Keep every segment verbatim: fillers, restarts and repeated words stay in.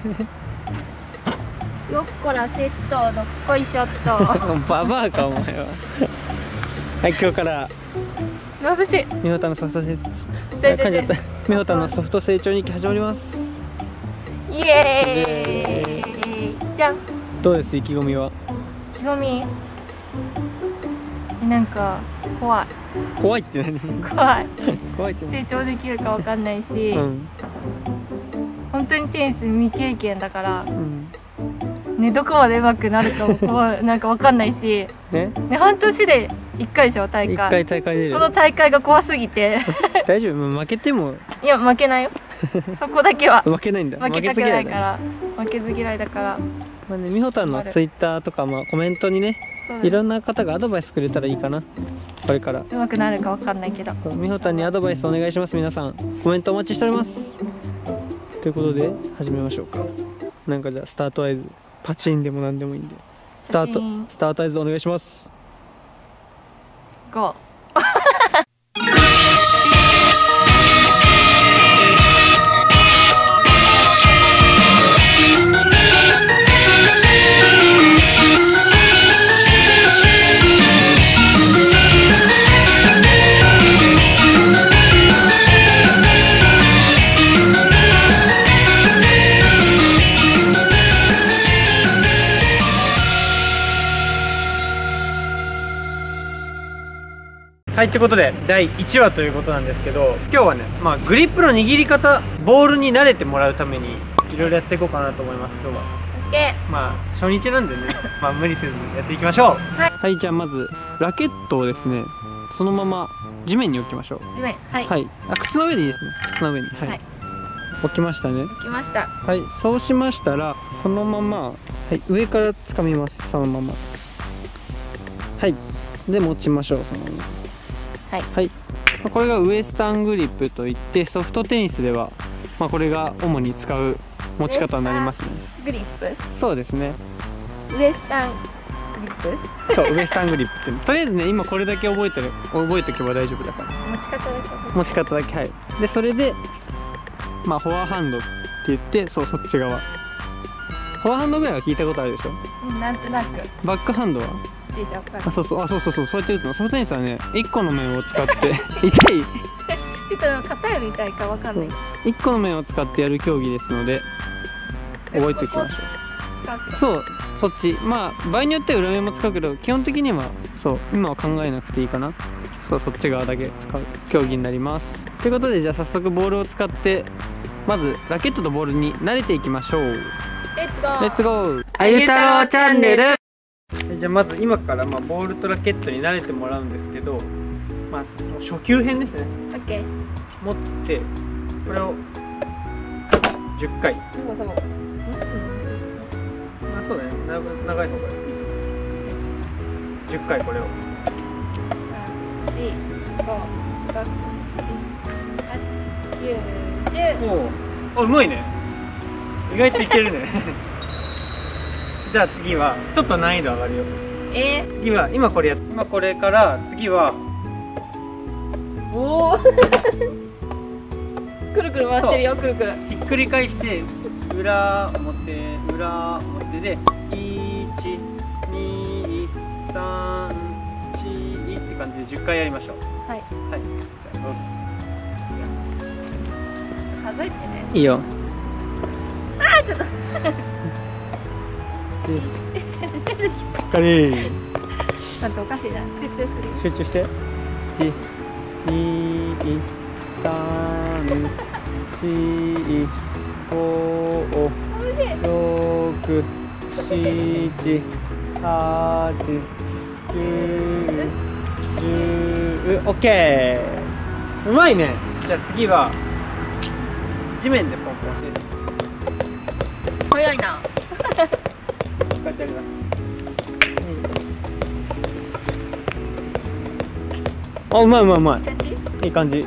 よっこらセットどっこいしょっとババアかお前は。はい、今日から眩しい。 美穂田のソフト成で長美穂田のソフト成長日記始まります。 イエーイじゃん。 どうです、意気込みは？ 意気込みえ、なんか怖い怖いって何？ 怖い怖いって成長できるかわかんないし、 うん、 本当にテニス未経験だから、 うんね、どこまで上手くなるかも怖いなんかわかんないし、 ね、 ね、半年でいっかいでしょ大会。 いっかい大会出る。 その大会が怖すぎて大丈夫、もう負けても。 いや負けないよそこだけは負けないんだ。 負けたくないから負けず嫌いだから。 まあね、美穂田のツイッターとか、まあコメントにね、いろんな方がアドバイスくれたらいいかな。これから上手くなるかわかんないけど、 美穂田にアドバイスお願いします。皆さんコメントお待ちしております。ということで始めましょうか。なんかじゃあスタートアイズパチンでもなんでもいいんで、スタートスタートアイズお願いします。 ゴーはい、ということでだいいちわということなんですけど、今日はね、まあ、グリップの握り方、ボールに慣れてもらうためにいろいろやっていこうかなと思います。今日は OK。 まあ初日なんでねまあ無理せずにやっていきましょう。 はい、 はい、じゃあまずラケットをですね、そのまま地面に置きましょう。 地面、はい、 はい、あ、靴の上でいいですね。靴の上に、はい、はい、置きましたね。 置きました。 はい、そうしましたらそのまま、はい、上から掴みます。そのまま、はい、で持ちましょう。そのまま、はい、はい、これがウエスタングリップといって、ソフトテニスでは、まあ、これが主に使う持ち方になりますね。 グリップ、 そうですね、 ウエスタングリップそうウエスタングリップってとりあえずね、今これだけ覚えてる覚えておけば大丈夫だから。 持ち方だけ持ち方だけ、はい。でそれでまあフォアハンドって言って、そう、そっち側、フォアハンドぐらいは聞いたことあるでしょ。 うん、なんとなく。 バックハンドはあ、そうそう、あ、そうそうそう、そうやって打つの。ソフトテニスはね、いっこの面を使って痛いちょっと硬いより痛いかわかんない。 いっこの面を使ってやる競技ですので覚えておきましょう。そう、そっち、まあ場合によっては裏面も使うけど、基本的にはそう今は考えなくていいかな。そう、そっち側だけ使う競技になります。ということで、じゃあ早速ボールを使ってまずラケットとボールに慣れていきましょう。 レッツゴーレッツゴー、あゆ太郎チャンネル。じゃあまず今からまあボールとラケットに慣れてもらうんですけど、まあ、その初級編ですね。 オッケー。 持ってこれをじゅっかい。 そうそう。 まあそうだね、長い方がいい。じゅっかいこれを。 四、五、六、七、八、九、十。 おお、あ、うまいね。意外といけるね。じゃあ次はちょっと難易度上がるよ。 えー、 次は今これや今これから次はおおくるくる回してるよ。くるくるひっくり返して、裏表裏表でいちにさんしって感じでじゅっかいやりましょう。 はい、 はい、じゃあどうぞ。 数えてね。 いいよ。 あー、ちょっとしっかりちょっとおかしいな。集中する。 集中して。いちにさんしごろくしちはちきゅうじゅう。オッケー、うまいね。じゃあ次は地面でポンポンして。 早いな。 こうやってやります。あ、うまいうまいうまい。いい感じ。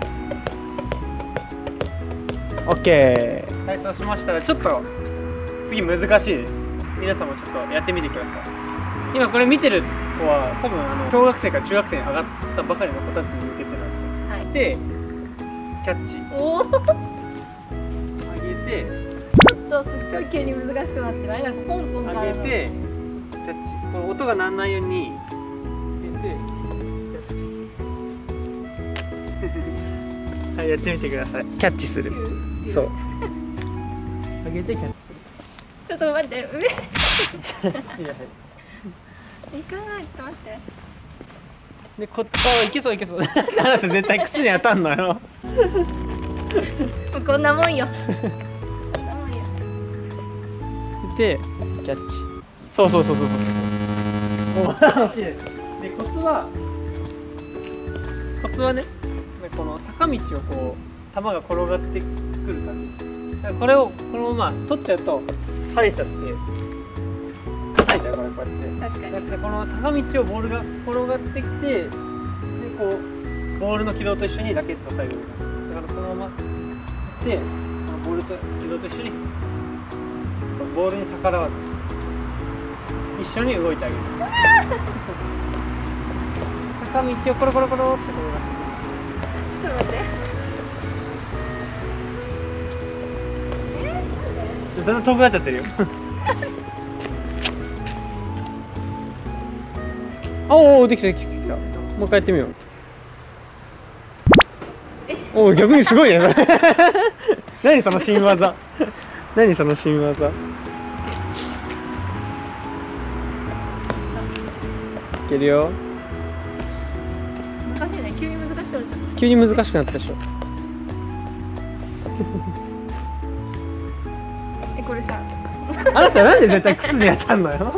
オッケー。はい、そうしましたらちょっと次難しいです。皆さんもちょっとやってみてください。今これ見てる子は多分あの小学生から中学生に上がったばかりの子たちに向けてなんで、はい、でキャッチお上げてちょっとすっごい急に難しくなってない？なんかポンポン上げてキャッチ、この音が鳴らないように上げてキャッチはい、やってみてください。キャッチする。そう上げてキャッチする。 ちょっと待って上いや行かない、ちょっと待って。 で、こっち、あ、いけそういけそう。あなた絶対靴に当たんのよ。 もうこんなもんよ。こんなもんよ。 で、キャッチ。そうそうそうそうそう。お、楽しいです。で、コツは。コツはね、この坂道をこう、球が転がってくる感じ。だからこれを、このまま取っちゃうと、跳ねちゃって。跳ねちゃうから、こうやって。 確かに。 だからこの坂道をボールが転がってきて、でこうボールの軌道と一緒にラケットを最後に出す。だからこのままで、このボールと軌道と一緒にそうボールに逆らわず一緒に動いてあげる。坂道をコロコロコロって転がってちょっと待って。え？ だんだん遠くなっちゃってるよ。おお、できたできたできた。もう一回やってみよう。おお、逆にすごいね。何その新技。何その新技。いけるよ。 難しいね。急に難しくなっちゃった。 急に難しくなったでしょ。 え、これさ。 あなたなんで絶対靴に当たんのよ。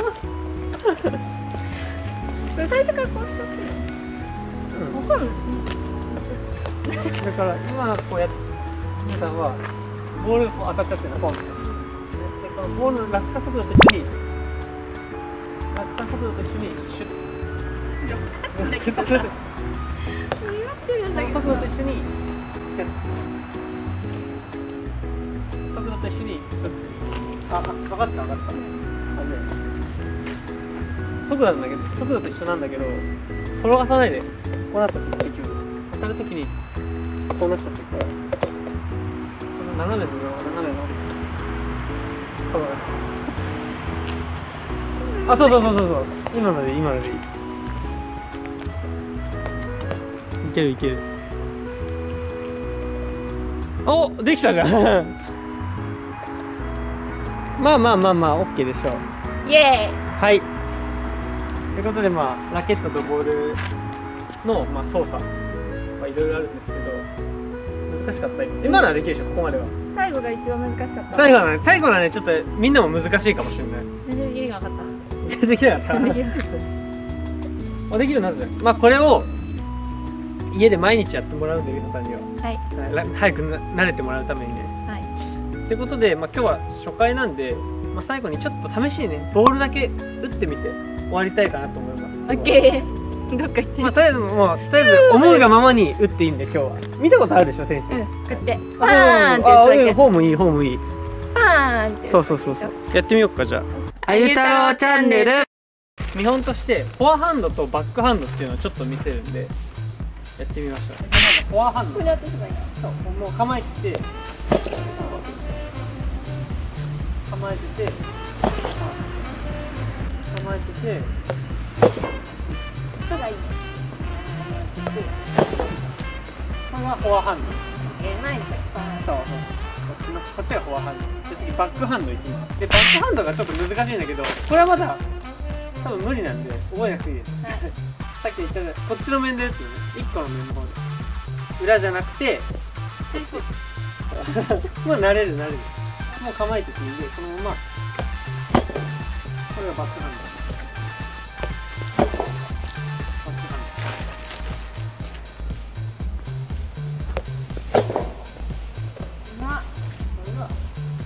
これ最初からこうしちゃってるの？わかんない。 だから今こうやって皆さんはボールがこう当たっちゃってるの、ポンって。でこのボールの落下速度と一緒に落下速度と一緒にシュッ。落下速度。 言ってるんだけど。 速度と一緒にキャッチ。速度と一緒にスッ。あ、分かった分かった。あね。速度なんだけど、速度と一緒なんだけど、転がさないでこうなっちゃってる。当たるときにこうなっちゃってるから、この斜めの斜めの転がす。あ、そうそうそうそうそう。今ので今のでいい。いけるいける。お、できたじゃん。まあまあまあまあ OK でしょう。 イエーイ。 はい。ということで、まあラケットとボールの、まあ、操作はいろいろあるんですけど、難しかった。今のはできるでしょ、ここまでは。 最後が一番難しかった。 最後はね、最後はね、ちょっとみんなも難しいかもしれない。 全然できなかった。 全然できなかった。 できなかっあ、できるなぜ？まあこれを家で毎日やってもらうんで、皆さんには。 た。はい。 はい、早くな慣れてもらうためにね。 はい。 ということで、まあ、今日は初回なんで、まあ、最後にちょっと試しにね、ボールだけ打ってみて終わりたいかなと思います。 オッケー。どっか行って。 まあ、とりあえずもうとりあえず思うがままに打っていいんで、今日は。見たことあるでしょ、先生。 うん、こうやってパあ、 ーンってあ、うん、 打つだけ。 フォームいい、フォームいい。 パーンって。 そうそうそうそう。やってみようか、じゃあ。あゆ太郎チャンネル。見本としてフォアハンドとバックハンドっていうのをちょっと見せるんで、やってみましょう。まずフォアハンド。 これやってすばいいな。 そう、もう構えてて、構えてて、構えてて、 人がいいね。 これがフォアハンド。 えー、前にパーン。 そうそう。こっちのこっちがフォアハンド。で次バックハンドいきます。でバックハンドがちょっと難しいんだけど、これはまだ多分無理なんで覚えなくていいです。 はい、 さっき言ったようにこっちの面でやつよね。いっこの面の方で。裏じゃなくて、こっち。もう慣れる慣れる。もう構えてていいんで、このまま。これがバックハンド。バックハンド。 うまっ。うわ。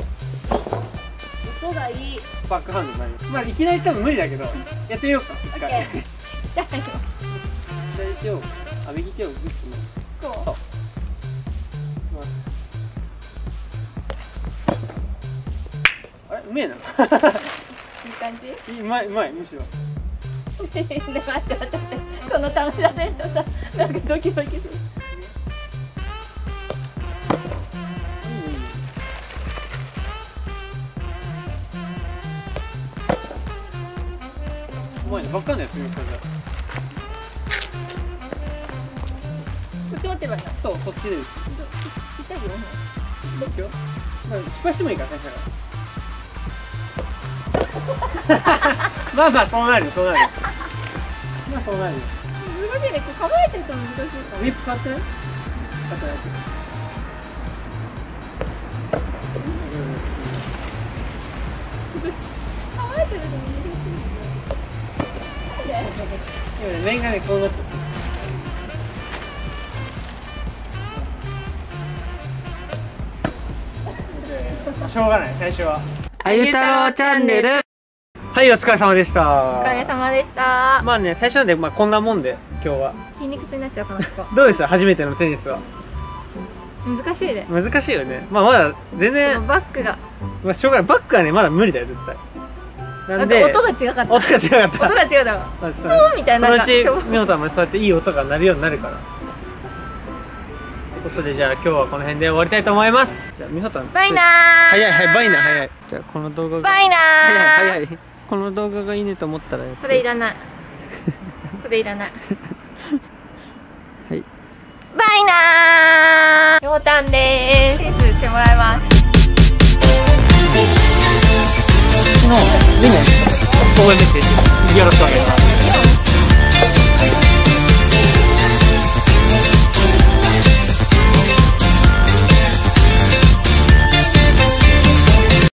音がいい。 バックハンドになります。まあいきなり多分無理だけど、やってみようか。一回。 じゃあよ。 左手を、あ、右手をグッとね。 こう。 あれ、うめえな。 いい感じ。 うまい、うまい、むしろ。 ね、待って待って待って。この試させるとさ、なんかドキドキする。 お前ね、ばっかんないやつ見つかる。 こっち持ってればいいな。 そう、そっちでいい。 痛いよ。 いいよ。失敗してもいいから、最初から。まあまあ、そうなるよ、そうなるよ。まあ、そうなるよ。 難しいね、こう構えてると難しい。 ウィップ買ってね。買ったやつ。 構えてると難しい。 今ね、面がね、こうなってる。しょうがない、最初は。 あゆ太郎チャンネル。 はい、お疲れ様でした。 お疲れ様でした。 まあね、最初なんで、まあこんなもんで、今日は。 筋肉痛になっちゃうかな、ここ。 どうでした、初めてのテニスは。 難しいね。 難しいよね。まあまだ全然、 バックが。 まあしょうがない、バックはね、まだ無理だよ、絶対。なんで、 音が違かった。 音が違かった。 音が違うだろ。 まあ、そーみたいな。 そのうち、みほたんもそうやっていい音が鳴るようになるから。ということで、じゃあ今日はこの辺で終わりたいと思います。じゃあ、みほたん。 バイナー。 早い早い、バイナー早い。じゃあ、この動画が。 バイナー。 早い早い。この動画がいいねと思ったらやって。 それいらない。それいらない。 はい。 バイナー。ようたんでーす。テニスしてもらいます。 昨日、みんな、応援メッセージ、よろしくお願いします。